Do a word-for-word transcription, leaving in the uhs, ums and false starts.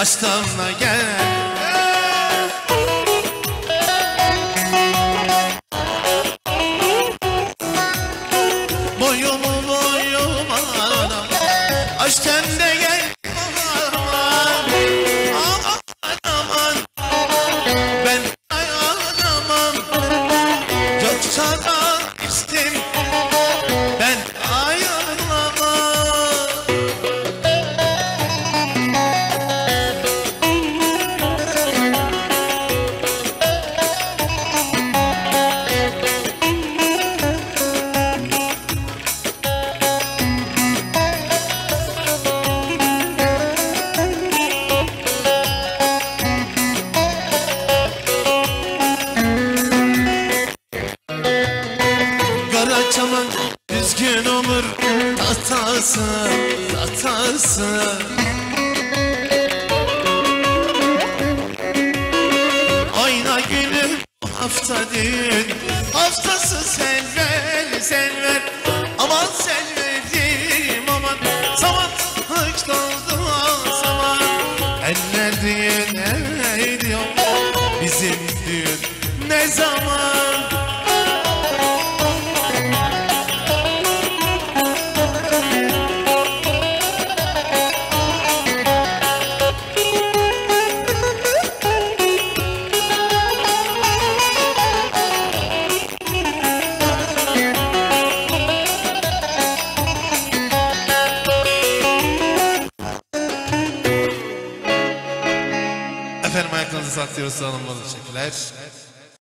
aşkımla gel. Boyumu boyuma aşk kendine gel. Aman aman ben dayanamam. Yoksa da istim ben ayrılamam. Karaçaman düzgün olur tahtası, tahtası. Ayna günü hafta düğün haftası, sen ver, sen ver. Aman sen verdim aman, zaman hiç doldu zaman. Eller düğün ediyor, bizim düğün ne zaman? Efendim ayaklarınızı saklıyoruz, sağ olun, teşekkürler.